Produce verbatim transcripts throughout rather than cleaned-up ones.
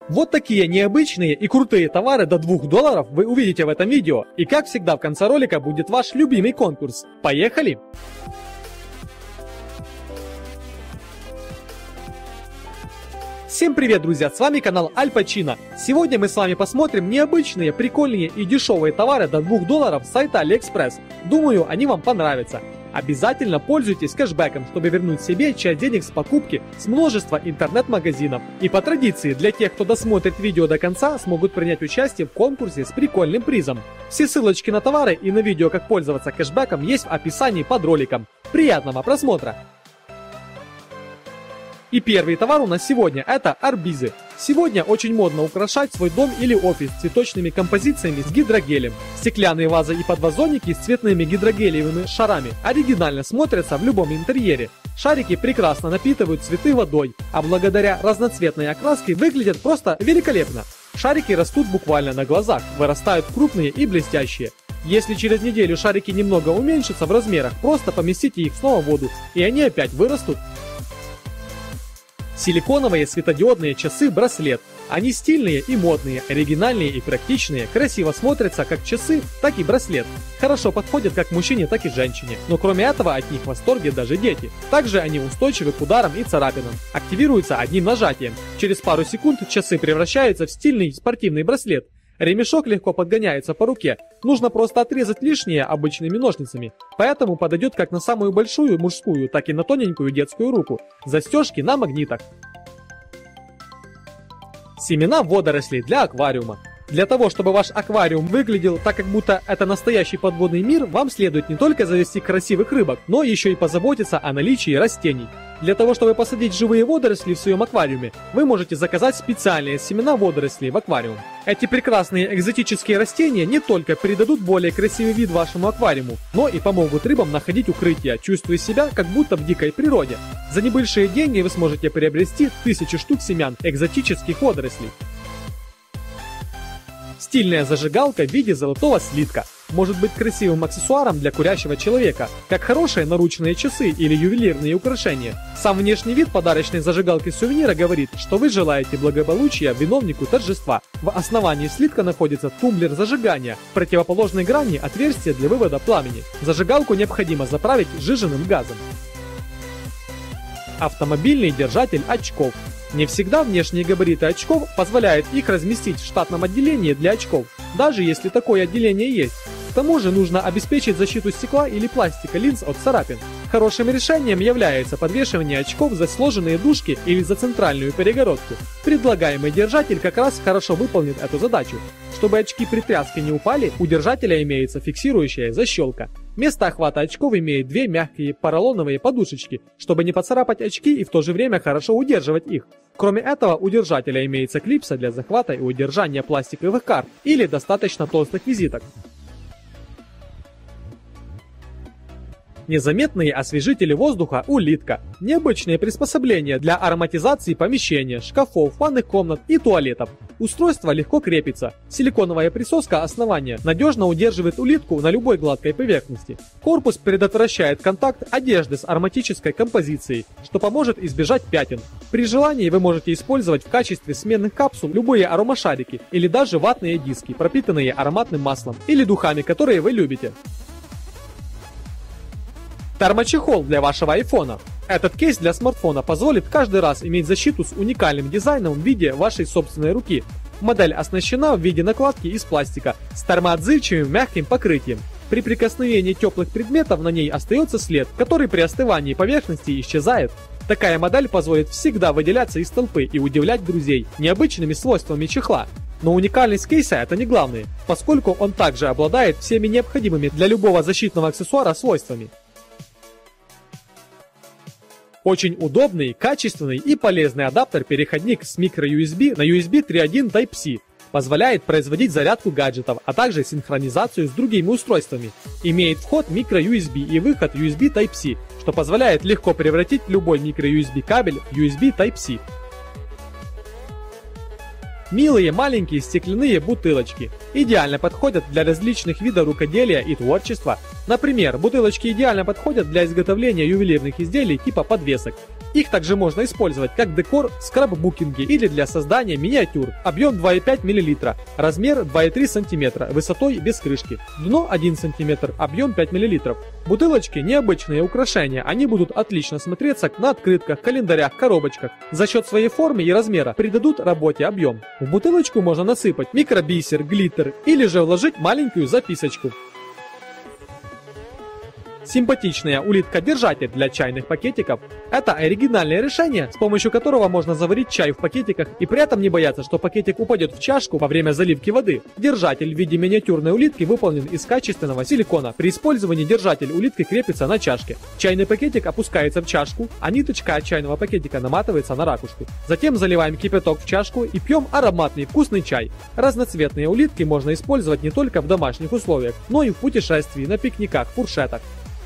Вот такие необычные и крутые товары до двух долларов вы увидите в этом видео. И как всегда в конце ролика будет ваш любимый конкурс. Поехали! Всем привет, друзья! С вами канал Аль Пачино. Сегодня мы с вами посмотрим необычные, прикольные и дешевые товары до двух долларов с сайта AliExpress. Думаю, они вам понравятся. Обязательно пользуйтесь кэшбэком, чтобы вернуть себе часть денег с покупки с множества интернет-магазинов. И по традиции, для тех, кто досмотрит видео до конца, смогут принять участие в конкурсе с прикольным призом. Все ссылочки на товары и на видео, как пользоваться кэшбэком, есть в описании под роликом. Приятного просмотра! И первый товар у нас сегодня – это арбизы. Сегодня очень модно украшать свой дом или офис цветочными композициями с гидрогелем. Стеклянные вазы и подвазонники с цветными гидрогелевыми шарами оригинально смотрятся в любом интерьере. Шарики прекрасно напитывают цветы водой, а благодаря разноцветной окраске выглядят просто великолепно. Шарики растут буквально на глазах, вырастают крупные и блестящие. Если через неделю шарики немного уменьшатся в размерах, просто поместите их снова в воду, и они опять вырастут. Силиконовые светодиодные часы-браслет. Они стильные и модные, оригинальные и практичные, красиво смотрятся как часы, так и браслет. Хорошо подходят как мужчине, так и женщине, но кроме этого от них в восторге даже дети. Также они устойчивы к ударам и царапинам. Активируются одним нажатием. Через пару секунд часы превращаются в стильный спортивный браслет. Ремешок легко подгоняется по руке, нужно просто отрезать лишнее обычными ножницами, поэтому подойдет как на самую большую мужскую, так и на тоненькую детскую руку. Застежки на магнитах. Семена водорослей для аквариума. Для того, чтобы ваш аквариум выглядел так, как будто это настоящий подводный мир, вам следует не только завести красивых рыбок, но еще и позаботиться о наличии растений. Для того, чтобы посадить живые водоросли в своем аквариуме, вы можете заказать специальные семена водорослей в аквариум. Эти прекрасные экзотические растения не только придадут более красивый вид вашему аквариуму, но и помогут рыбам находить укрытие, чувствуя себя как будто в дикой природе. За небольшие деньги вы сможете приобрести тысячи штук семян экзотических водорослей. Стильная зажигалка в виде золотого слитка. Может быть красивым аксессуаром для курящего человека, как хорошие наручные часы или ювелирные украшения. Сам внешний вид подарочной зажигалки сувенира говорит, что вы желаете благополучия виновнику торжества. В основании слитка находится тумблер зажигания, в противоположной грани отверстие для вывода пламени. Зажигалку необходимо заправить сжиженным газом. Автомобильный держатель очков. Не всегда внешние габариты очков позволяют их разместить в штатном отделении для очков, даже если такое отделение есть. К тому же нужно обеспечить защиту стекла или пластика линз от царапин. Хорошим решением является подвешивание очков за сложенные дужки или за центральную перегородку. Предлагаемый держатель как раз хорошо выполнит эту задачу. Чтобы очки при тряске не упали, у держателя имеется фиксирующая защелка. Место охвата очков имеет две мягкие поролоновые подушечки, чтобы не поцарапать очки и в то же время хорошо удерживать их. Кроме этого, у держателя имеется клипса для захвата и удержания пластиковых карт или достаточно толстых визиток. Незаметные освежители воздуха улитка. Необычные приспособления для ароматизации помещения, шкафов, ванных комнат и туалетов. Устройство легко крепится. Силиконовая присоска основания надежно удерживает улитку на любой гладкой поверхности. Корпус предотвращает контакт одежды с ароматической композицией, что поможет избежать пятен. При желании вы можете использовать в качестве сменных капсул любые аромашарики или даже ватные диски, пропитанные ароматным маслом или духами, которые вы любите. Термочехол для вашего айфона. Этот кейс для смартфона позволит каждый раз иметь защиту с уникальным дизайном в виде вашей собственной руки. Модель оснащена в виде накладки из пластика с термоотзывчивым мягким покрытием. При прикосновении теплых предметов на ней остается след, который при остывании поверхности исчезает. Такая модель позволит всегда выделяться из толпы и удивлять друзей необычными свойствами чехла. Но уникальность кейса это не главное, поскольку он также обладает всеми необходимыми для любого защитного аксессуара свойствами. Очень удобный, качественный и полезный адаптер-переходник с микро-ю эс би на ю эс би три точка один Type-C. Позволяет производить зарядку гаджетов, а также синхронизацию с другими устройствами. Имеет вход микро-ю эс би и выход ю эс би Type-C, что позволяет легко превратить любой микро-ю эс би кабель в ю эс би Type-C. Милые маленькие стеклянные бутылочки. Идеально подходят для различных видов рукоделия и творчества. Например, бутылочки идеально подходят для изготовления ювелирных изделий типа подвесок. Их также можно использовать как декор в скраббукинге или для создания миниатюр. Объем два и пять миллилитров, размер два и три сантиметра, высотой без крышки, дно один сантиметр, объем пять миллилитров. Бутылочки необычные украшения, они будут отлично смотреться на открытках, календарях, коробочках. За счет своей формы и размера придадут работе объем. В бутылочку можно насыпать микробисер, глиттер или же вложить маленькую записочку. Симпатичная улитка-держатель для чайных пакетиков – это оригинальное решение, с помощью которого можно заварить чай в пакетиках и при этом не бояться, что пакетик упадет в чашку во время заливки воды. Держатель в виде миниатюрной улитки выполнен из качественного силикона. При использовании держатель улитки крепится на чашке. Чайный пакетик опускается в чашку, а ниточка от чайного пакетика наматывается на ракушку. Затем заливаем кипяток в чашку и пьем ароматный вкусный чай. Разноцветные улитки можно использовать не только в домашних условиях, но и в путешествии, на пикниках, фуршетах.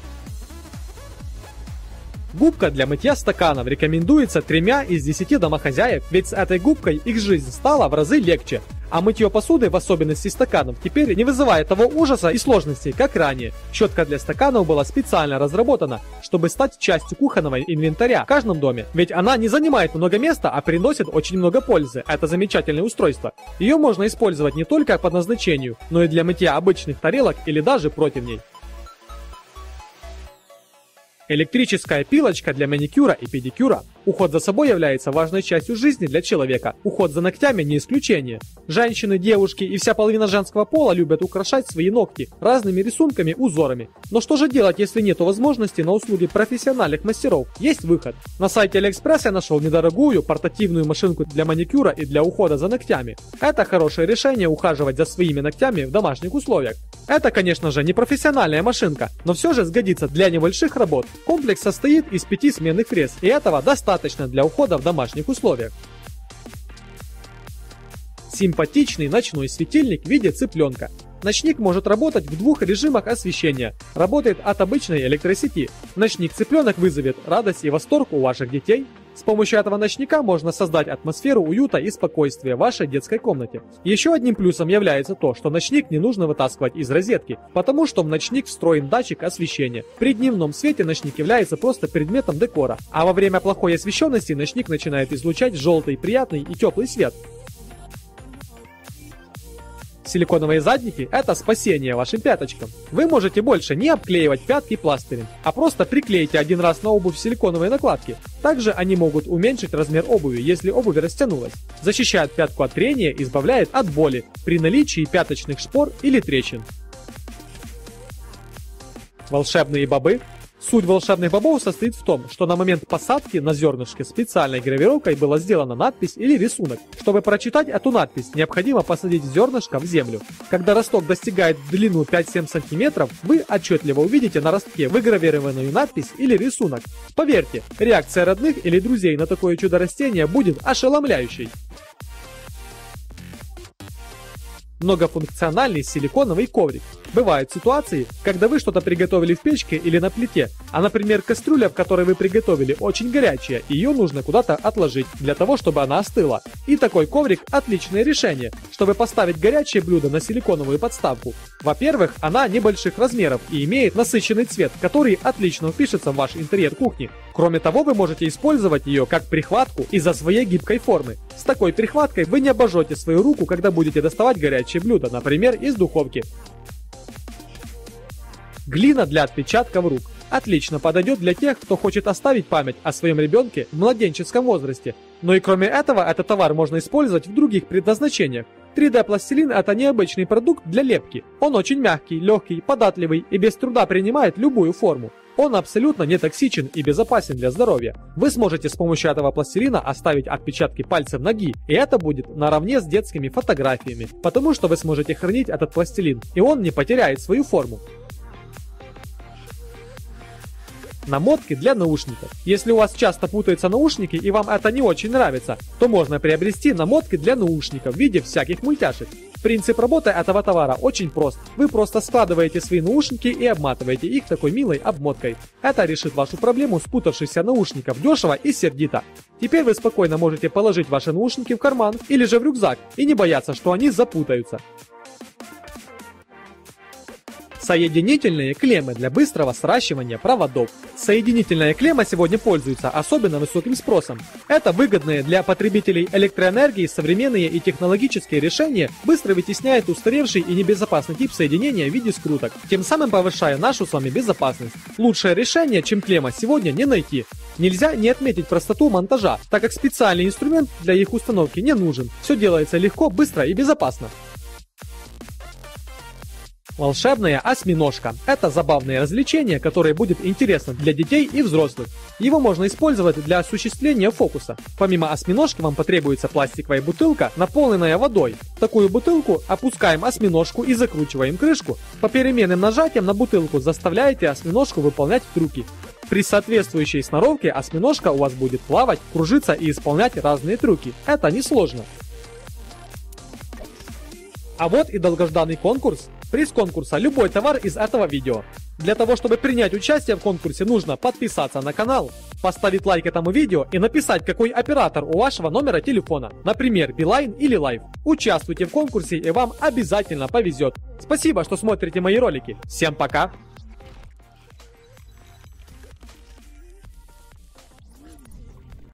Губка для мытья стаканов рекомендуется тремя из десяти домохозяек, ведь с этой губкой их жизнь стала в разы легче. А мытье посуды, в особенности стаканов, теперь не вызывает того ужаса и сложностей, как ранее. Щетка для стаканов была специально разработана, чтобы стать частью кухонного инвентаря в каждом доме. Ведь она не занимает много места, а приносит очень много пользы. Это замечательное устройство. Ее можно использовать не только по назначению, но и для мытья обычных тарелок или даже противней. Электрическая пилочка для маникюра и педикюра. Уход за собой является важной частью жизни для человека. Уход за ногтями не исключение. Женщины, девушки и вся половина женского пола любят украшать свои ногти разными рисунками, узорами. Но что же делать, если нет возможности на услуги профессиональных мастеров? Есть выход. На сайте Алиэкспресс я нашел недорогую портативную машинку для маникюра и для ухода за ногтями. Это хорошее решение ухаживать за своими ногтями в домашних условиях. Это, конечно же, не профессиональная машинка, но все же сгодится для небольших работ. Комплекс состоит из пяти сменных фрез, и этого достаточно для ухода в домашних условиях. Симпатичный ночной светильник в виде цыпленка. Ночник может работать в двух режимах освещения. Работает от обычной электросети. Ночник-цыпленок вызовет радость и восторг у ваших детей. С помощью этого ночника можно создать атмосферу уюта и спокойствия в вашей детской комнате. Еще одним плюсом является то, что ночник не нужно вытаскивать из розетки, потому что в ночник встроен датчик освещения. При дневном свете ночник является просто предметом декора, а во время плохой освещенности ночник начинает излучать желтый, приятный и теплый свет. Силиконовые задники – это спасение вашим пяточкам. Вы можете больше не обклеивать пятки пластырем, а просто приклейте один раз на обувь силиконовые накладки. Также они могут уменьшить размер обуви, если обувь растянулась. Защищает пятку от трения и избавляет от боли при наличии пяточных шпор или трещин. Волшебные бобы. Суть волшебных бобов состоит в том, что на момент посадки на зернышке специальной гравировкой была сделана надпись или рисунок. Чтобы прочитать эту надпись, необходимо посадить зернышко в землю. Когда росток достигает в длину пять-семь сантиметров, вы отчетливо увидите на ростке выгравированную надпись или рисунок. Поверьте, реакция родных или друзей на такое чудо растения будет ошеломляющей. Многофункциональный силиконовый коврик. Бывают ситуации, когда вы что-то приготовили в печке или на плите, а, например, кастрюля, в которой вы приготовили, очень горячая, и ее нужно куда-то отложить, для того, чтобы она остыла. И такой коврик – отличное решение, чтобы поставить горячее блюдо на силиконовую подставку. Во-первых, она небольших размеров и имеет насыщенный цвет, который отлично впишется в ваш интерьер кухни. Кроме того, вы можете использовать ее как прихватку из-за своей гибкой формы. С такой прихваткой вы не обожжете свою руку, когда будете доставать горячее блюдо, например, из духовки. Глина для отпечатков рук. Отлично подойдет для тех, кто хочет оставить память о своем ребенке в младенческом возрасте. Но и кроме этого, этот товар можно использовать в других предназначениях. три дэ пластилин – это необычный продукт для лепки. Он очень мягкий, легкий, податливый и без труда принимает любую форму. Он абсолютно не токсичен и безопасен для здоровья. Вы сможете с помощью этого пластилина оставить отпечатки пальцев ноги, и это будет наравне с детскими фотографиями, потому что вы сможете хранить этот пластилин, и он не потеряет свою форму. Намотки для наушников. Если у вас часто путаются наушники и вам это не очень нравится, то можно приобрести намотки для наушников в виде всяких мультяшек. Принцип работы этого товара очень прост. Вы просто складываете свои наушники и обматываете их такой милой обмоткой. Это решит вашу проблему спутавшихся наушников дешево и сердито. Теперь вы спокойно можете положить ваши наушники в карман или же в рюкзак и не бояться, что они запутаются. Соединительные клеммы для быстрого сращивания проводов. Соединительная клемма сегодня пользуется особенно высоким спросом. Это выгодные для потребителей электроэнергии современные и технологические решения быстро вытесняют устаревший и небезопасный тип соединения в виде скруток, тем самым повышая нашу с вами безопасность. Лучшее решение, чем клемма, сегодня не найти. Нельзя не отметить простоту монтажа, так как специальный инструмент для их установки не нужен. Все делается легко, быстро и безопасно. Волшебная осьминожка. Это забавное развлечение, которое будет интересно для детей и взрослых. Его можно использовать для осуществления фокуса. Помимо осьминожки вам потребуется пластиковая бутылка, наполненная водой. В такую бутылку опускаем осьминожку и закручиваем крышку. По переменным нажатиям на бутылку заставляете осьминожку выполнять трюки. При соответствующей сноровке осьминожка у вас будет плавать, кружиться и исполнять разные трюки. Это несложно. А вот и долгожданный конкурс. Приз конкурса – любой товар из этого видео. Для того, чтобы принять участие в конкурсе, нужно подписаться на канал, поставить лайк этому видео и написать, какой оператор у вашего номера телефона, например, Билайн или Лайф. Участвуйте в конкурсе, и вам обязательно повезет. Спасибо, что смотрите мои ролики. Всем пока!